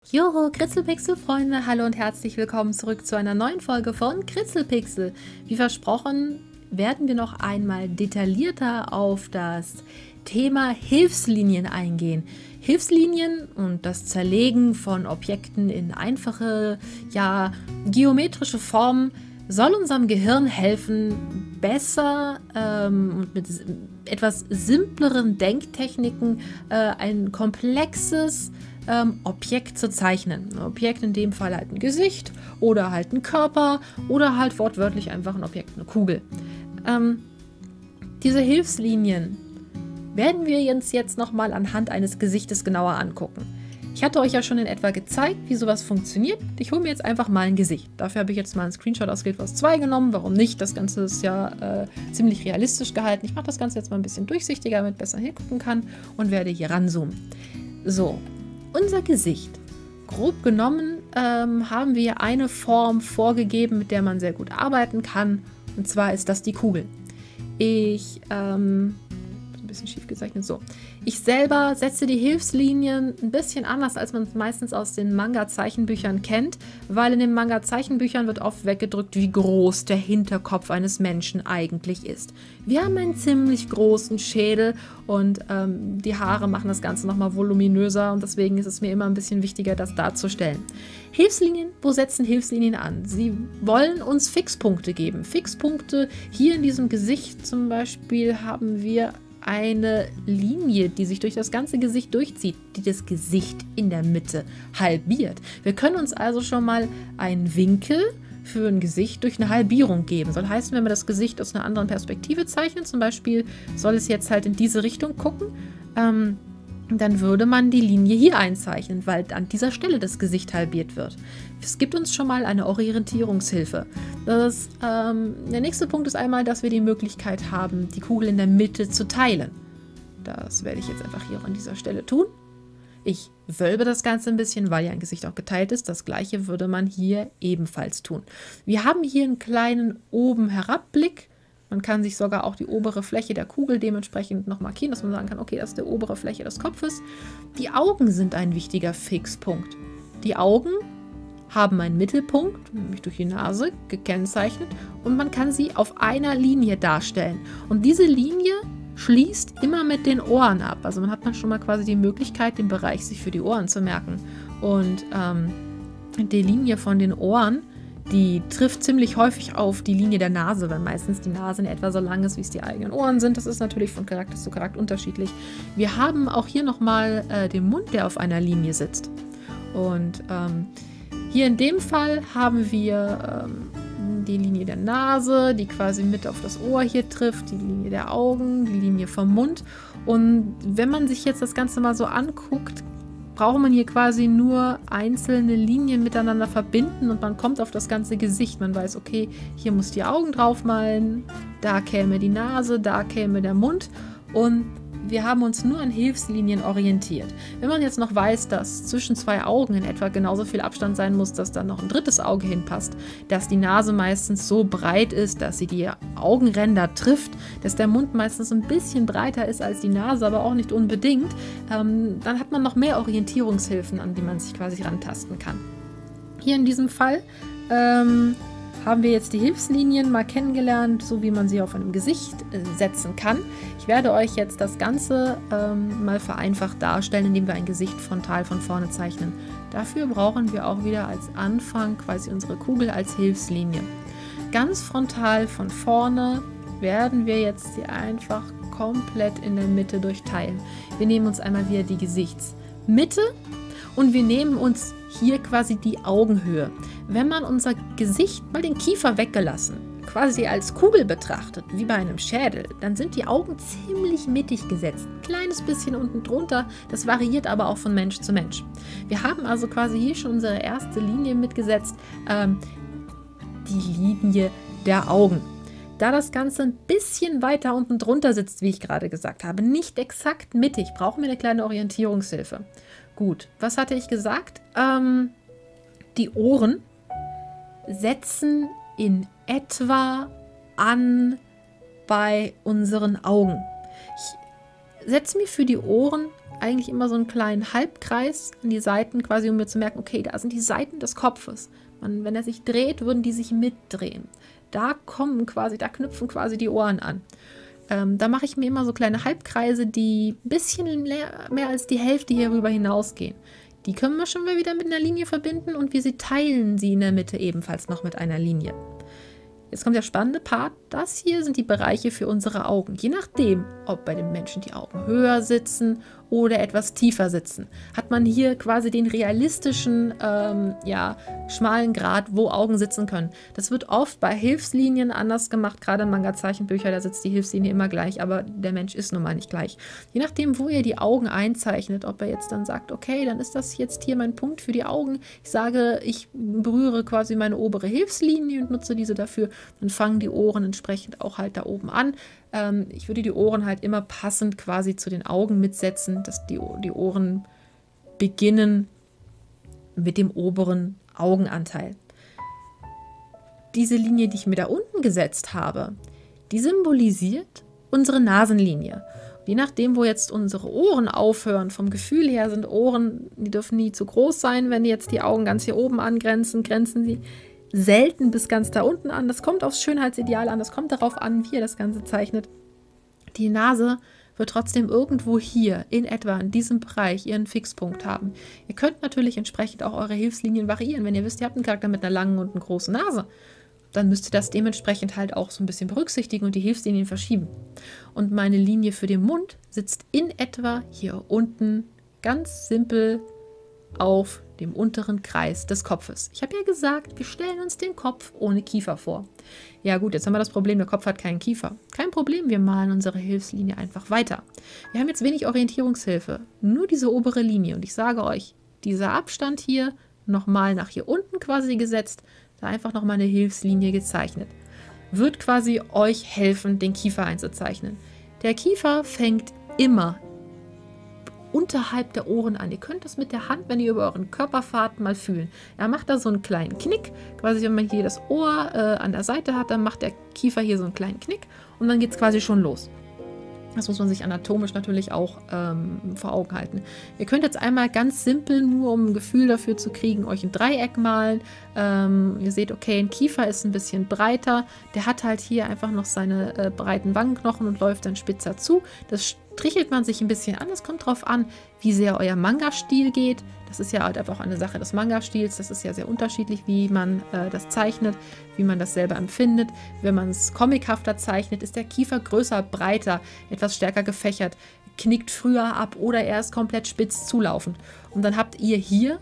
Joho, Kritzelpixel-Freunde, hallo und herzlich willkommen zurück zu einer neuen Folge von Kritzelpixel. Wie versprochen, werden wir noch einmal detaillierter auf das Thema Hilfslinien eingehen. Hilfslinien und das Zerlegen von Objekten in einfache, geometrische Formen soll unserem Gehirn helfen, besser und mit etwas simpleren Denktechniken ein komplexes Objekt zu zeichnen. Ein Objekt in dem Fall halt ein Gesicht oder halt ein Körper oder halt wortwörtlich einfach ein Objekt, eine Kugel. Diese Hilfslinien werden wir uns jetzt nochmal anhand eines Gesichtes genauer angucken. Ich hatte euch ja schon in etwa gezeigt, wie sowas funktioniert. Ich hole mir jetzt einfach mal ein Gesicht. Dafür habe ich jetzt mal einen Screenshot aus Guild Wars 2 genommen. Warum nicht? Das Ganze ist ja ziemlich realistisch gehalten. Ich mache das Ganze jetzt mal ein bisschen durchsichtiger, damit ich besser hingucken kann und werde hier ranzoomen. So, unser Gesicht. Grob genommen haben wir eine Form vorgegeben, mit der man sehr gut arbeiten kann. Und zwar ist das die Kugel. Ein bisschen schief gezeichnet, so. Ich selber setze die Hilfslinien ein bisschen anders, als man es meistens aus den Manga-Zeichenbüchern kennt, weil in den Manga-Zeichenbüchern wird oft weggedrückt, wie groß der Hinterkopf eines Menschen eigentlich ist. Wir haben einen ziemlich großen Schädel und die Haare machen das Ganze nochmal voluminöser und deswegen ist es mir immer ein bisschen wichtiger, das darzustellen. Hilfslinien, wo setzen Hilfslinien an? Sie wollen uns Fixpunkte geben. Fixpunkte, hier in diesem Gesicht zum Beispiel haben wir eine Linie, die sich durch das ganze Gesicht durchzieht, die das Gesicht in der Mitte halbiert. Wir können uns also schon mal einen Winkel für ein Gesicht durch eine Halbierung geben. Soll heißen, wenn wir das Gesicht aus einer anderen Perspektive zeichnen, zum Beispiel soll es jetzt halt in diese Richtung gucken, dann würde man die Linie hier einzeichnen, weil an dieser Stelle das Gesicht halbiert wird. Es gibt uns schon mal eine Orientierungshilfe. Der nächste Punkt ist einmal, dass wir die Möglichkeit haben, die Kugel in der Mitte zu teilen. Das werde ich jetzt einfach hier an dieser Stelle tun. Ich wölbe das Ganze ein bisschen, weil ja ein Gesicht auch geteilt ist. Das gleiche würde man hier ebenfalls tun. Wir haben hier einen kleinen Oben-Herab-Blick. Man kann sich sogar auch die obere Fläche der Kugel dementsprechend noch markieren, dass man sagen kann, okay, das ist die obere Fläche des Kopfes. Die Augen sind ein wichtiger Fixpunkt. Die Augen haben einen Mittelpunkt, nämlich durch die Nase, gekennzeichnet, und man kann sie auf einer Linie darstellen. Und diese Linie schließt immer mit den Ohren ab. Also man hat dann schon mal quasi die Möglichkeit, den Bereich sich für die Ohren zu merken. Und die Linie von den Ohren, die trifft ziemlich häufig auf die Linie der Nase, weil meistens die Nase in etwa so lang ist, wie es die eigenen Ohren sind. Das ist natürlich von Charakter zu Charakter unterschiedlich. Wir haben auch hier nochmal den Mund, der auf einer Linie sitzt. Und hier in dem Fall haben wir die Linie der Nase, die quasi mit auf das Ohr hier trifft, die Linie der Augen, die Linie vom Mund. Und wenn man sich jetzt das Ganze mal so anguckt, braucht man hier quasi nur einzelne Linien miteinander verbinden und man kommt auf das ganze Gesicht. Man weiß, okay, hier muss die Augen draufmalen, da käme die Nase, da käme der Mund und wir haben uns nur an Hilfslinien orientiert. Wenn man jetzt noch weiß, dass zwischen zwei Augen in etwa genauso viel Abstand sein muss, dass da noch ein drittes Auge hinpasst, dass die Nase meistens so breit ist, dass sie die Augenränder trifft, dass der Mund meistens ein bisschen breiter ist als die Nase, aber auch nicht unbedingt, dann hat man noch mehr Orientierungshilfen, an die man sich quasi rantasten kann. Hier in diesem Fall haben wir jetzt die Hilfslinien mal kennengelernt, so wie man sie auf einem Gesicht setzen kann. Ich werde euch jetzt das Ganze mal vereinfacht darstellen, indem wir ein Gesicht frontal von vorne zeichnen. Dafür brauchen wir auch wieder als Anfang quasi unsere Kugel als Hilfslinie. Ganz frontal von vorne werden wir jetzt sie einfach komplett in der Mitte durchteilen. Wir nehmen uns einmal wieder die Gesichtsmitte und wir nehmen uns hier quasi die Augenhöhe. Wenn man unser Gesicht, mal den Kiefer weggelassen, quasi als Kugel betrachtet, wie bei einem Schädel, dann sind die Augen ziemlich mittig gesetzt. Ein kleines bisschen unten drunter, das variiert aber auch von Mensch zu Mensch. Wir haben also quasi hier schon unsere erste Linie mitgesetzt, die Linie der Augen. Da das Ganze ein bisschen weiter unten drunter sitzt, wie ich gerade gesagt habe, nicht exakt mittig, brauchen wir eine kleine Orientierungshilfe. Gut, was hatte ich gesagt? Die Ohren setzen in etwa an bei unseren Augen. Ich setze mir für die Ohren eigentlich immer so einen kleinen Halbkreis an die Seiten, quasi um mir zu merken, okay, da sind die Seiten des Kopfes. Wenn er sich dreht, würden die sich mitdrehen. Da knüpfen quasi die Ohren an. Da mache ich mir immer so kleine Halbkreise, die ein bisschen mehr als die Hälfte hierüber hinausgehen. Die können wir schon mal wieder mit einer Linie verbinden und wir teilen sie in der Mitte ebenfalls noch mit einer Linie. Jetzt kommt der spannende Part. Das hier sind die Bereiche für unsere Augen. Je nachdem, ob bei dem Menschen die Augen höher sitzen oder etwas tiefer sitzen, hat man hier quasi den realistischen, schmalen Grad, wo Augen sitzen können. Das wird oft bei Hilfslinien anders gemacht, gerade in Manga-Zeichenbüchern, da sitzt die Hilfslinie immer gleich, aber der Mensch ist nun mal nicht gleich. Je nachdem, wo ihr die Augen einzeichnet, ob er jetzt dann sagt, okay, dann ist das jetzt hier mein Punkt für die Augen. Ich sage, ich berühre quasi meine obere Hilfslinie und nutze diese dafür, dann fangen die Ohren entsprechend auch halt da oben an. Ich würde die Ohren halt immer passend quasi zu den Augen mitsetzen, dass die Ohren beginnen mit dem oberen Augenanteil. Diese Linie, die ich mir da unten gesetzt habe, die symbolisiert unsere Nasenlinie. Je nachdem, wo jetzt unsere Ohren aufhören, vom Gefühl her sind Ohren, die dürfen nie zu groß sein, wenn jetzt die Augen ganz hier oben angrenzen, grenzen sie selten bis ganz da unten an. Das kommt aufs Schönheitsideal an, das kommt darauf an, wie ihr das Ganze zeichnet. Die Nase wird trotzdem irgendwo hier, in etwa in diesem Bereich, ihren Fixpunkt haben. Ihr könnt natürlich entsprechend auch eure Hilfslinien variieren. Wenn ihr wisst, ihr habt einen Charakter mit einer langen und einer großen Nase, dann müsst ihr das dementsprechend halt auch so ein bisschen berücksichtigen und die Hilfslinien verschieben. Und meine Linie für den Mund sitzt in etwa hier unten ganz simpel auf dem unteren Kreis des Kopfes. Ich habe ja gesagt, wir stellen uns den Kopf ohne Kiefer vor. Ja gut, jetzt haben wir das Problem, der Kopf hat keinen Kiefer. Kein Problem, wir malen unsere Hilfslinie einfach weiter. Wir haben jetzt wenig Orientierungshilfe, nur diese obere Linie. Und ich sage euch, dieser Abstand hier nochmal nach hier unten quasi gesetzt, da einfach nochmal eine Hilfslinie gezeichnet. Wird quasi euch helfen, den Kiefer einzuzeichnen. Der Kiefer fängt immer unterhalb der Ohren an. Ihr könnt das mit der Hand, wenn ihr über euren Körper fahrt, mal fühlen. Er macht da so einen kleinen Knick, quasi wenn man hier das Ohr an der Seite hat, dann macht der Kiefer hier so einen kleinen Knick und dann geht es quasi schon los. Das muss man sich anatomisch natürlich auch vor Augen halten. Ihr könnt jetzt einmal ganz simpel, nur um ein Gefühl dafür zu kriegen, euch ein Dreieck malen. Ihr seht, okay, ein Kiefer ist ein bisschen breiter. Der hat halt hier einfach noch seine breiten Wangenknochen und läuft dann spitzer zu. Das strichelt man sich ein bisschen an. Es kommt darauf an, wie sehr euer Manga-Stil geht. Das ist ja halt einfach auch eine Sache des Manga-Stils. Das ist ja sehr unterschiedlich, wie man das zeichnet, wie man das selber empfindet. Wenn man es comichafter zeichnet, ist der Kiefer größer, breiter, etwas stärker gefächert, knickt früher ab oder er ist komplett spitz zulaufend. Und dann habt ihr hier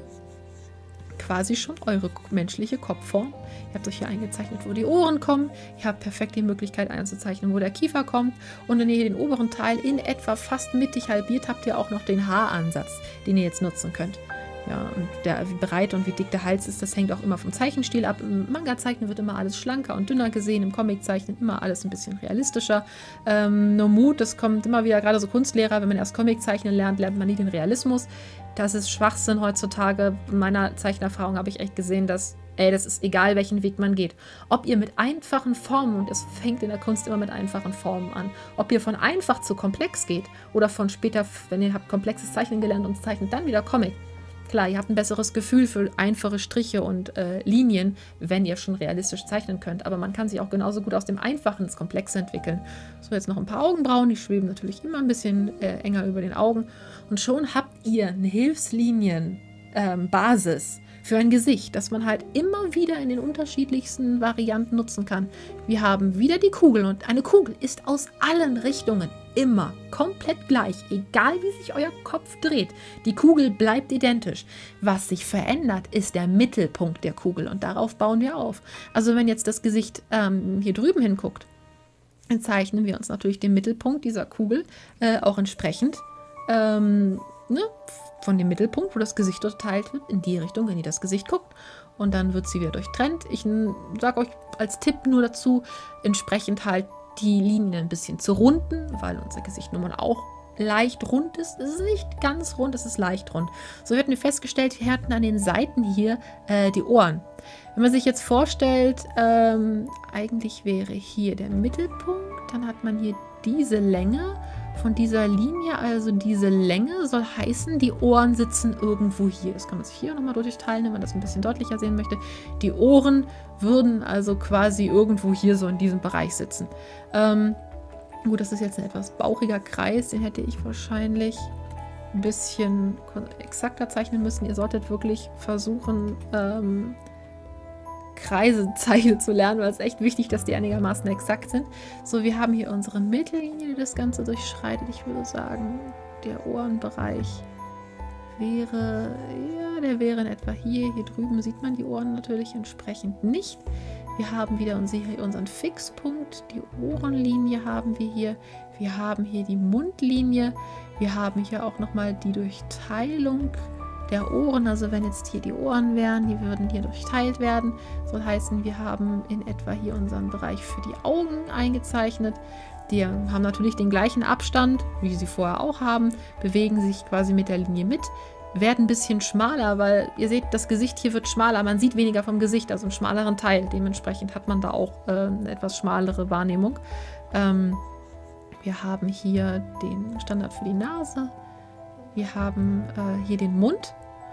quasi schon eure menschliche Kopfform. Ihr habt euch hier eingezeichnet, wo die Ohren kommen. Ihr habt perfekt die Möglichkeit einzuzeichnen, wo der Kiefer kommt. Und wenn ihr hier den oberen Teil in etwa fast mittig halbiert, habt ihr auch noch den Haaransatz, den ihr jetzt nutzen könnt. Ja, und wie breit und wie dick der Hals ist, das hängt auch immer vom Zeichenstil ab. Im Manga-Zeichnen wird immer alles schlanker und dünner gesehen, im Comic-Zeichnen immer alles ein bisschen realistischer. Nur Mut, das kommt immer wieder, gerade so Kunstlehrer, wenn man erst Comic-Zeichnen lernt, lernt man nie den Realismus. Das ist Schwachsinn heutzutage. In meiner Zeichenerfahrung habe ich echt gesehen, dass das ist egal, welchen Weg man geht. Ob ihr mit einfachen Formen, und es fängt in der Kunst immer mit einfachen Formen an, ob ihr von einfach zu komplex geht oder von später, wenn ihr habt komplexes Zeichnen gelernt und zeichnet dann wieder Comic. Klar, ihr habt ein besseres Gefühl für einfache Striche und Linien, wenn ihr schon realistisch zeichnen könnt. Aber man kann sich auch genauso gut aus dem Einfachen ins Komplexe entwickeln. So, jetzt noch ein paar Augenbrauen. Die schweben natürlich immer ein bisschen enger über den Augen. Und schon habt ihr eine Hilfslinien-Basis für ein Gesicht, das man halt immer wieder in den unterschiedlichsten Varianten nutzen kann. Wir haben wieder die Kugel und eine Kugel ist aus allen Richtungen immer komplett gleich, egal wie sich euer Kopf dreht. Die Kugel bleibt identisch. Was sich verändert, ist der Mittelpunkt der Kugel und darauf bauen wir auf. Also wenn jetzt das Gesicht hier drüben hinguckt, dann zeichnen wir uns natürlich den Mittelpunkt dieser Kugel auch entsprechend von dem Mittelpunkt, wo das Gesicht unterteilt wird, in die Richtung, wenn ihr das Gesicht guckt. Und dann wird sie wieder durchtrennt. Ich sage euch als Tipp nur dazu, entsprechend halt die Linien ein bisschen zu runden, weil unser Gesicht nun mal auch leicht rund ist. Es ist nicht ganz rund, es ist leicht rund. So hatten wir festgestellt, wir hatten an den Seiten hier die Ohren. Wenn man sich jetzt vorstellt, eigentlich wäre hier der Mittelpunkt, dann hat man hier diese Länge von dieser Linie, also diese Länge, soll heißen, die Ohren sitzen irgendwo hier. Das kann man sich hier nochmal durchteilen, wenn man das ein bisschen deutlicher sehen möchte. Die Ohren würden also quasi irgendwo hier so in diesem Bereich sitzen. Gut, das ist jetzt ein etwas bauchiger Kreis, den hätte ich wahrscheinlich ein bisschen exakter zeichnen müssen. Ihr solltet wirklich versuchen, Kreise zeichnen zu lernen, weil es echt wichtig, dass die einigermaßen exakt sind. So, wir haben hier unsere Mittellinie, die das Ganze durchschreitet. Ich würde sagen, der Ohrenbereich wäre, ja, der wäre in etwa hier. Hier drüben sieht man die Ohren natürlich entsprechend nicht. Wir haben wieder unseren Fixpunkt, die Ohrenlinie haben wir hier. Wir haben hier die Mundlinie. Wir haben hier auch nochmal die Durchteilung der Ohren, also wenn jetzt hier die Ohren wären, die würden hier durchteilt werden. Soll heißen, wir haben in etwa hier unseren Bereich für die Augen eingezeichnet. Die haben natürlich den gleichen Abstand, wie sie vorher auch haben, bewegen sich quasi mit der Linie mit, werden ein bisschen schmaler, weil ihr seht, das Gesicht hier wird schmaler, man sieht weniger vom Gesicht, also einen schmaleren Teil. Dementsprechend hat man da auch eine etwas schmalere Wahrnehmung. Wir haben hier den Standard für die Nase. Wir haben hier den Mund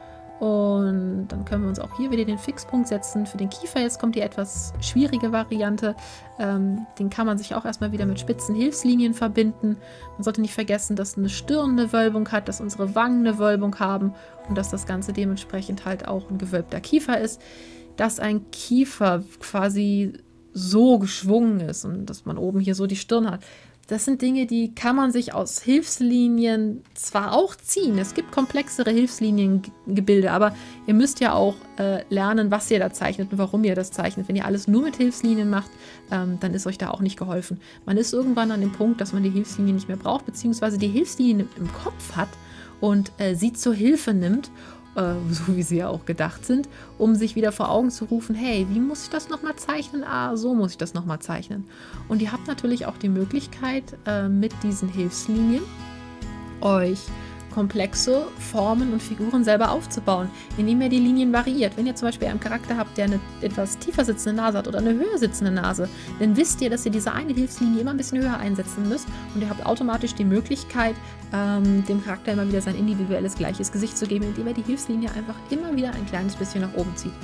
und dann können wir uns auch hier wieder den Fixpunkt setzen. Für den Kiefer jetzt kommt die etwas schwierige Variante. Den kann man sich auch erstmal wieder mit spitzen Hilfslinien verbinden. Man sollte nicht vergessen, dass eine Stirn eine Wölbung hat, dass unsere Wangen eine Wölbung haben und dass das Ganze dementsprechend halt auch ein gewölbter Kiefer ist. Dass ein Kiefer quasi so geschwungen ist und dass man oben hier so die Stirn hat. Das sind Dinge, die kann man sich aus Hilfslinien zwar auch ziehen. Es gibt komplexere Hilfsliniengebilde, aber ihr müsst ja auch lernen, was ihr da zeichnet und warum ihr das zeichnet. Wenn ihr alles nur mit Hilfslinien macht, dann ist euch da auch nicht geholfen. Man ist irgendwann an dem Punkt, dass man die Hilfslinien nicht mehr braucht, beziehungsweise die Hilfslinien im Kopf hat und sie zur Hilfe nimmt, so wie sie ja auch gedacht sind, um sich wieder vor Augen zu rufen, hey, wie muss ich das nochmal zeichnen? Ah, so muss ich das nochmal zeichnen. Und ihr habt natürlich auch die Möglichkeit, mit diesen Hilfslinien euch komplexe Formen und Figuren selber aufzubauen, indem ihr die Linien variiert. Wenn ihr zum Beispiel einen Charakter habt, der eine etwas tiefer sitzende Nase hat oder eine höher sitzende Nase, dann wisst ihr, dass ihr diese eine Hilfslinie immer ein bisschen höher einsetzen müsst und ihr habt automatisch die Möglichkeit, dem Charakter immer wieder sein individuelles gleiches Gesicht zu geben, indem er die Hilfslinie einfach immer wieder ein kleines bisschen nach oben zieht.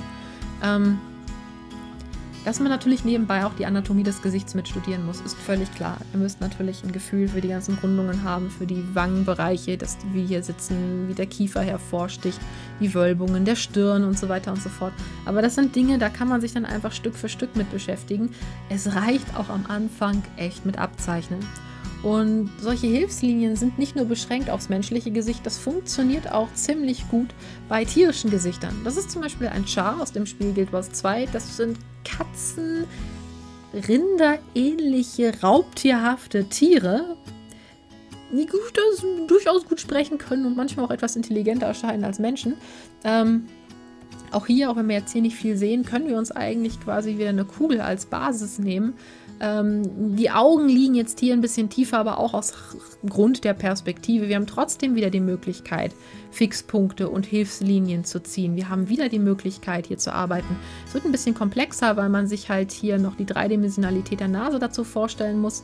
Dass man natürlich nebenbei auch die Anatomie des Gesichts mit studieren muss, ist völlig klar. Ihr müsst natürlich ein Gefühl für die ganzen Rundungen haben, für die Wangenbereiche, dass wir hier sitzen, wie der Kiefer hervorsticht, die Wölbungen der Stirn und so weiter und so fort. Aber das sind Dinge, da kann man sich dann einfach Stück für Stück mit beschäftigen. Es reicht auch am Anfang echt mit Abzeichnen. Und solche Hilfslinien sind nicht nur beschränkt aufs menschliche Gesicht, das funktioniert auch ziemlich gut bei tierischen Gesichtern. Das ist zum Beispiel ein Char aus dem Spiel Guild Wars 2. Das sind Katzen, Rinder, ähnliche raubtierhafte Tiere, die durchaus gut sprechen können und manchmal auch etwas intelligenter erscheinen als Menschen. Auch hier, auch wenn wir jetzt hier nicht viel sehen, können wir uns eigentlich quasi wieder eine Kugel als Basis nehmen. Die Augen liegen jetzt hier ein bisschen tiefer, aber auch aus Grund der Perspektive. Wir haben trotzdem wieder die Möglichkeit, Fixpunkte und Hilfslinien zu ziehen. Wir haben wieder die Möglichkeit, hier zu arbeiten. Es wird ein bisschen komplexer, weil man sich halt hier noch die Dreidimensionalität der Nase dazu vorstellen muss,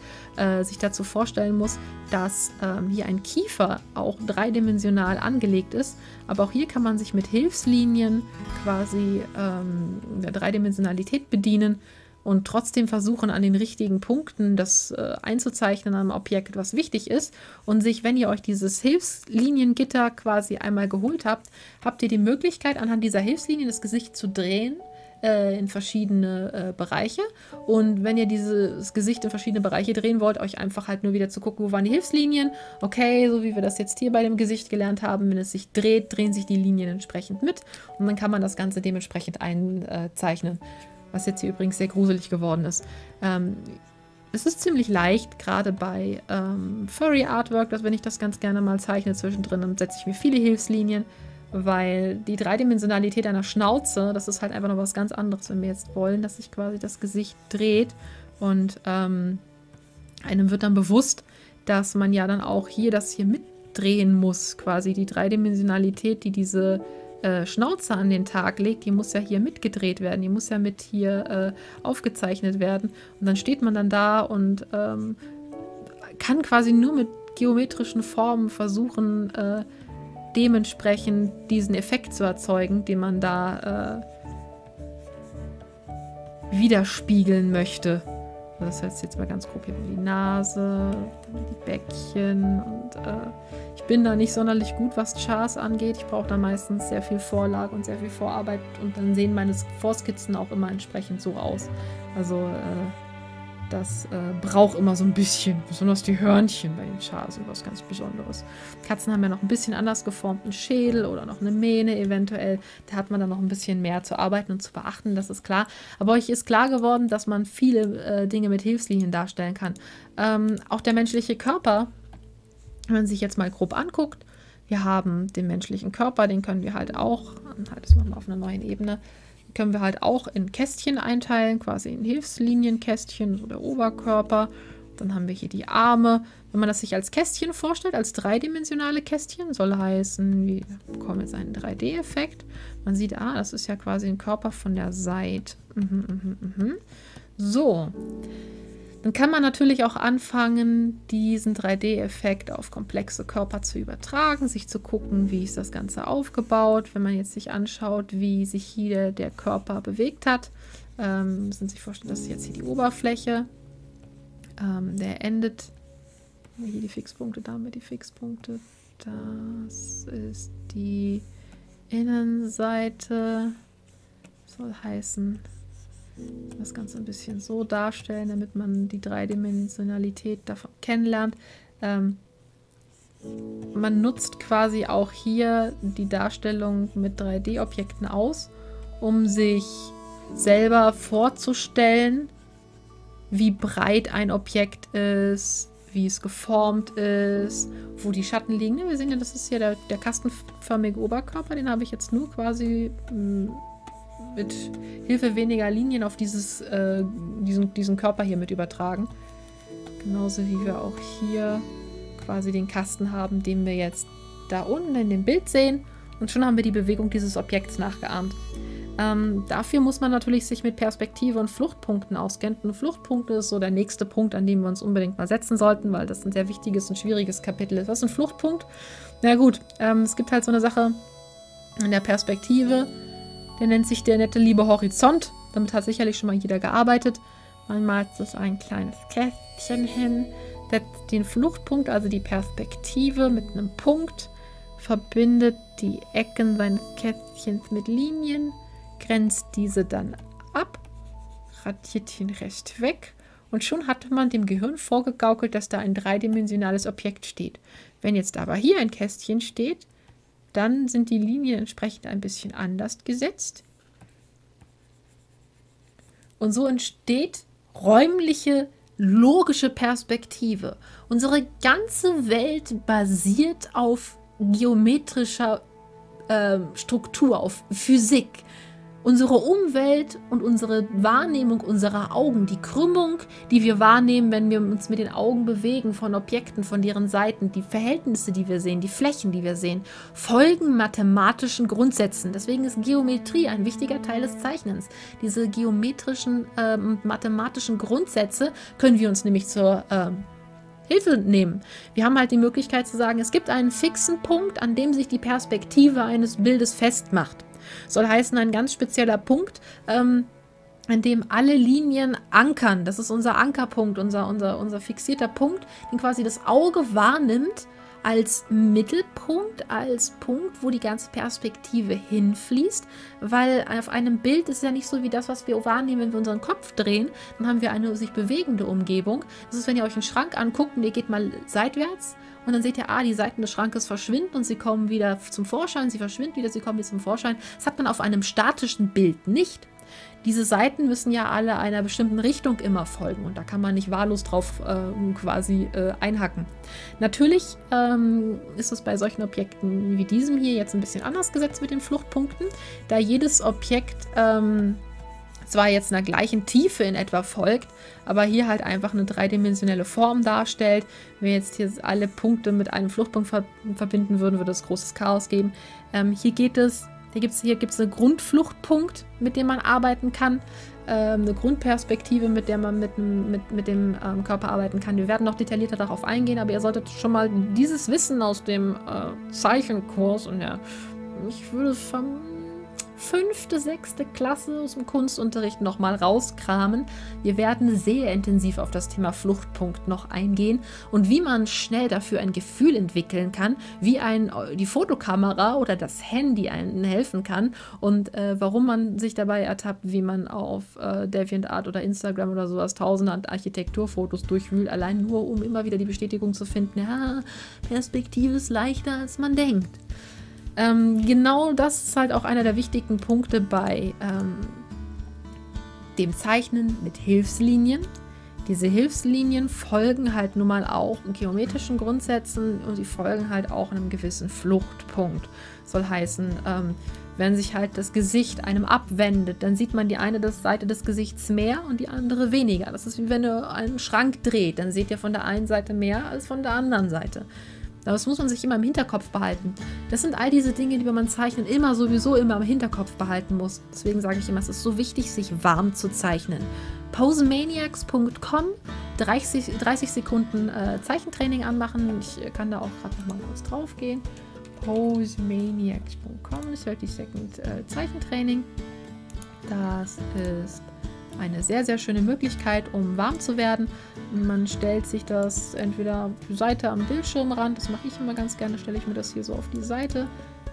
dass hier ein Kiefer auch dreidimensional angelegt ist. Aber auch hier kann man sich mit Hilfslinien quasi der Dreidimensionalität bedienen und trotzdem versuchen, an den richtigen Punkten das einzuzeichnen am Objekt, was wichtig ist. Und sich, wenn ihr euch dieses Hilfsliniengitter quasi einmal geholt habt, habt ihr die Möglichkeit, anhand dieser Hilfslinien das Gesicht zu drehen in verschiedene Bereiche. Und wenn ihr dieses Gesicht in verschiedene Bereiche drehen wollt, euch einfach halt nur wieder zu gucken, wo waren die Hilfslinien. Okay, so wie wir das jetzt hier bei dem Gesicht gelernt haben, wenn es sich dreht, drehen sich die Linien entsprechend mit. Und dann kann man das Ganze dementsprechend einzeichnen. Was jetzt hier übrigens sehr gruselig geworden ist. Es ist ziemlich leicht, gerade bei Furry Artwork, dass wenn ich das ganz gerne mal zeichne zwischendrin, dann setze ich mir viele Hilfslinien, weil die Dreidimensionalität einer Schnauze, das ist halt einfach noch was ganz anderes, wenn wir jetzt wollen, dass sich quasi das Gesicht dreht und einem wird dann bewusst, dass man ja dann auch hier das hier mitdrehen muss, quasi die Dreidimensionalität, die diese Schnauze an den Tag legt, die muss ja hier mitgedreht werden, die muss ja mit hier aufgezeichnet werden und dann steht man dann da und kann quasi nur mit geometrischen Formen versuchen, dementsprechend diesen Effekt zu erzeugen, den man da widerspiegeln möchte. Das heißt jetzt mal ganz grob hier die Nase, die Bäckchen und ich bin da nicht sonderlich gut, was Chars angeht. Ich brauche da meistens sehr viel Vorlage und sehr viel Vorarbeit und dann sehen meine Vorskizzen auch immer entsprechend so aus. Also das braucht immer so ein bisschen, besonders die Hörnchen bei den Chars sind was ganz Besonderes. Katzen haben ja noch ein bisschen anders geformten Schädel oder noch eine Mähne eventuell. Da hat man dann noch ein bisschen mehr zu arbeiten und zu beachten, das ist klar. Aber euch ist klar geworden, dass man viele Dinge mit Hilfslinien darstellen kann. Auch der menschliche Körper, wenn man sich jetzt mal grob anguckt, wir haben den menschlichen Körper, den können wir halt auch, das machen wir auf einer neuen Ebene, können wir halt auch in Kästchen einteilen, quasi in Hilfslinienkästchen, so der Oberkörper. Dann haben wir hier die Arme. Wenn man das sich als Kästchen vorstellt, als dreidimensionale Kästchen, soll heißen, wir bekommen jetzt einen 3D-Effekt. Man sieht, das ist ja quasi ein Körper von der Seite. So. Dann kann man natürlich auch anfangen, diesen 3D-Effekt auf komplexe Körper zu übertragen, sich zu gucken, wie ist das Ganze aufgebaut. Wenn man jetzt sich anschaut, wie sich hier der Körper bewegt hat, müssen sich vorstellen, das ist jetzt hier die Oberfläche. Der endet, hier die Fixpunkte, da haben wir die Fixpunkte. Das ist die Innenseite, soll heißen, das Ganze ein bisschen so darstellen, damit man die Dreidimensionalität davon kennenlernt. Man nutzt quasi auch hier die Darstellung mit 3D-Objekten aus, um sich selber vorzustellen, wie breit ein Objekt ist, wie es geformt ist, wo die Schatten liegen. Wir sehen ja, das ist hier der kastenförmige Oberkörper, den habe ich jetzt nur quasi mit Hilfe weniger Linien auf diesen Körper hier mit übertragen. Genauso wie wir auch hier quasi den Kasten haben, den wir jetzt da unten in dem Bild sehen. Und schon haben wir die Bewegung dieses Objekts nachgeahmt. Dafür muss man natürlich sich mit Perspektive und Fluchtpunkten auskennen. Und Fluchtpunkte ist so der nächste Punkt, an dem wir uns unbedingt mal setzen sollten, weil das ein sehr wichtiges und schwieriges Kapitel ist. Was ist ein Fluchtpunkt? Na gut, es gibt halt so eine Sache in der Perspektive. Der nennt sich der nette liebe Horizont. Damit hat sicherlich schon mal jeder gearbeitet. Man malt das ein kleines Kästchen hin, setzt den Fluchtpunkt, also die Perspektive, mit einem Punkt, verbindet die Ecken seines Kästchens mit Linien, grenzt diese dann ab, radiert den Rest weg und schon hatte man dem Gehirn vorgegaukelt, dass da ein dreidimensionales Objekt steht. Wenn jetzt aber hier ein Kästchen steht, dann sind die Linien entsprechend ein bisschen anders gesetzt. Und so entsteht räumliche, logische Perspektive. Unsere ganze Welt basiert auf geometrischer Struktur, auf Physik. Unsere Umwelt und unsere Wahrnehmung unserer Augen, die Krümmung, die wir wahrnehmen, wenn wir uns mit den Augen bewegen von Objekten, von deren Seiten, die Verhältnisse, die wir sehen, die Flächen, die wir sehen, folgen mathematischen Grundsätzen. Deswegen ist Geometrie ein wichtiger Teil des Zeichnens. Diese geometrischen und mathematischen Grundsätze können wir uns nämlich zur Hilfe nehmen. Wir haben halt die Möglichkeit zu sagen, es gibt einen fixen Punkt, an dem sich die Perspektive eines Bildes festmacht. Soll heißen, ein ganz spezieller Punkt, an dem alle Linien ankern. Das ist unser Ankerpunkt, unser fixierter Punkt, den quasi das Auge wahrnimmt als Mittelpunkt, als Punkt, wo die ganze Perspektive hinfließt, weil auf einem Bild ist ja nicht so wie das, was wir wahrnehmen, wenn wir unseren Kopf drehen, dann haben wir eine sich bewegende Umgebung. Das ist, wenn ihr euch einen Schrank anguckt und ihr geht mal seitwärts und dann seht ihr, die Seiten des Schrankes verschwinden und sie kommen wieder zum Vorschein, sie verschwinden wieder, sie kommen wieder zum Vorschein. Das hat man auf einem statischen Bild nicht. Diese Seiten müssen ja alle einer bestimmten Richtung immer folgen und da kann man nicht wahllos drauf quasi einhacken. Natürlich ist es bei solchen Objekten wie diesem hier jetzt ein bisschen anders gesetzt mit den Fluchtpunkten, da jedes Objekt zwar jetzt einer gleichen Tiefe in etwa folgt, aber hier halt einfach eine dreidimensionelle Form darstellt. Wenn wir jetzt hier alle Punkte mit einem Fluchtpunkt verbinden würden, würde es großes Chaos geben. Hier gibt es einen Grundfluchtpunkt, mit dem man arbeiten kann. eine Grundperspektive, mit der man mit dem Körper arbeiten kann. Wir werden noch detaillierter darauf eingehen, aber ihr solltet schon mal dieses Wissen aus dem Zeichenkurs und ich würde vom 5., 6. Klasse aus dem Kunstunterricht nochmal rauskramen. Wir werden sehr intensiv auf das Thema Fluchtpunkt noch eingehen und wie man schnell dafür ein Gefühl entwickeln kann, wie die Fotokamera oder das Handy einem helfen kann und warum man sich dabei ertappt, wie man auf DeviantArt oder Instagram oder sowas tausende an Architekturfotos durchwühlt, allein nur, um immer wieder die Bestätigung zu finden, ja, Perspektive ist leichter, als man denkt. Genau das ist halt auch einer der wichtigen Punkte bei dem Zeichnen mit Hilfslinien. Diese Hilfslinien folgen halt nun mal auch geometrischen Grundsätzen und sie folgen halt auch einem gewissen Fluchtpunkt. Soll heißen, wenn sich halt das Gesicht einem abwendet, dann sieht man die eine Seite des Gesichts mehr und die andere weniger. Das ist wie wenn ihr einen Schrank dreht, dann seht ihr von der einen Seite mehr als von der anderen Seite. Das muss man sich immer im Hinterkopf behalten. Das sind all diese Dinge, die beim Zeichnen sowieso immer im Hinterkopf behalten muss. Deswegen sage ich immer, es ist so wichtig, sich warm zu zeichnen. Posemaniacs.com, 30 Sekunden Zeichentraining anmachen. Ich kann da auch gerade noch mal kurz drauf gehen. Posemaniacs.com, 30 Sekunden Zeichentraining. Das ist eine sehr, sehr schöne Möglichkeit, um warm zu werden. Man stellt sich das entweder auf die Seite am Bildschirmrand, das mache ich immer ganz gerne, stelle ich mir das hier so auf die Seite.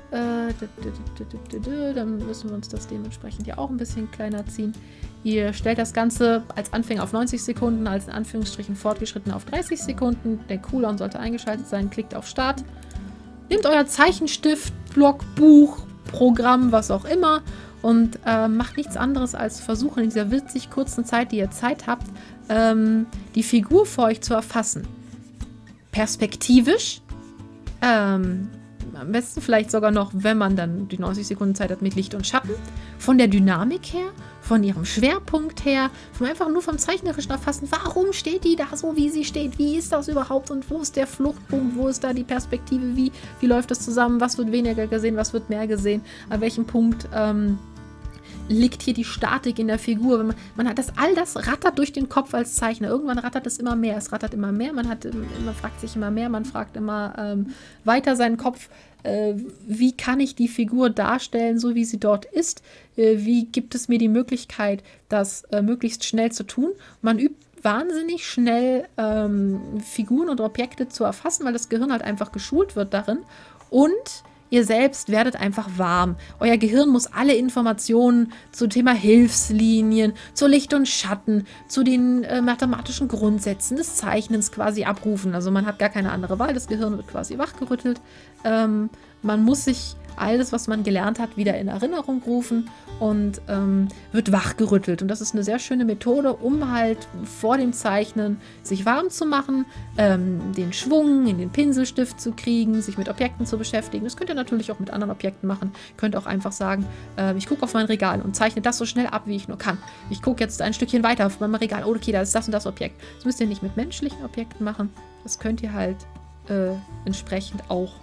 Dann müssen wir uns das dementsprechend ja auch ein bisschen kleiner ziehen. Ihr stellt das Ganze als Anfänger auf 90 Sekunden, als in Anführungsstrichen Fortgeschritten auf 30 Sekunden. Der Cooldown sollte eingeschaltet sein, klickt auf Start. Nehmt euer Zeichenstift, Block, Buch, Programm, was auch immer und macht nichts anderes als versuchen, in dieser witzig kurzen Zeit, die ihr Zeit habt, die Figur vor euch zu erfassen. Perspektivisch, am besten vielleicht sogar noch, wenn man dann die 90 Sekunden Zeit hat mit Licht und Schatten, von der Dynamik her, von ihrem Schwerpunkt her, einfach nur vom zeichnerischen Erfassen, warum steht die da so, wie sie steht, wie ist das überhaupt und wo ist der Fluchtpunkt, wo ist da die Perspektive, wie läuft das zusammen, was wird weniger gesehen, was wird mehr gesehen, an welchem Punkt liegt hier die Statik in der Figur. Man hat all das rattert durch den Kopf als Zeichner. Irgendwann rattert es immer mehr. Es rattert immer mehr. Man fragt sich immer mehr. Man fragt immer weiter seinen Kopf. Wie kann ich die Figur darstellen, so wie sie dort ist? Wie gibt es mir die Möglichkeit, das möglichst schnell zu tun? Man übt wahnsinnig schnell Figuren und Objekte zu erfassen, weil das Gehirn halt einfach geschult wird darin. Und ihr selbst werdet einfach warm. Euer Gehirn muss alle Informationen zum Thema Hilfslinien, zu Licht und Schatten, zu den mathematischen Grundsätzen des Zeichnens quasi abrufen. Also man hat gar keine andere Wahl. Das Gehirn wird quasi wachgerüttelt. Man muss sich alles, was man gelernt hat, wieder in Erinnerung rufen und wird wachgerüttelt. Und das ist eine sehr schöne Methode, um halt vor dem Zeichnen sich warm zu machen, den Schwung in den Pinselstift zu kriegen, sich mit Objekten zu beschäftigen. Das könnt ihr natürlich auch mit anderen Objekten machen. Ihr könnt auch einfach sagen, ich gucke auf mein Regal und zeichne das so schnell ab, wie ich nur kann. Ich gucke jetzt ein Stückchen weiter auf meinem Regal. Oh, okay, da ist das und das Objekt. Das müsst ihr nicht mit menschlichen Objekten machen. Das könnt ihr halt entsprechend auch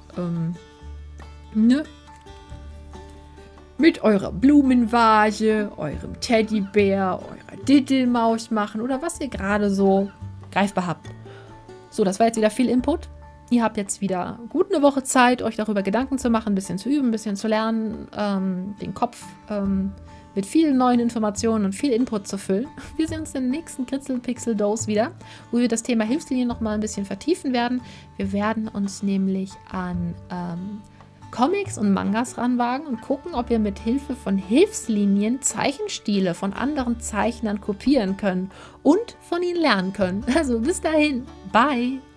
mit eurer Blumenvase, eurem Teddybär, eurer Dittelmaus machen oder was ihr gerade so greifbar habt. So, das war jetzt wieder viel Input. Ihr habt jetzt wieder gut eine Woche Zeit, euch darüber Gedanken zu machen, ein bisschen zu üben, ein bisschen zu lernen, den Kopf mit vielen neuen Informationen und viel Input zu füllen. Wir sehen uns in der nächsten Kritzel-Pixel-Dose wieder, wo wir das Thema Hilfslinien nochmal ein bisschen vertiefen werden. Wir werden uns nämlich an Comics und Mangas ranwagen und gucken, ob wir mit Hilfe von Hilfslinien Zeichenstile von anderen Zeichnern kopieren können und von ihnen lernen können. Also bis dahin, bye!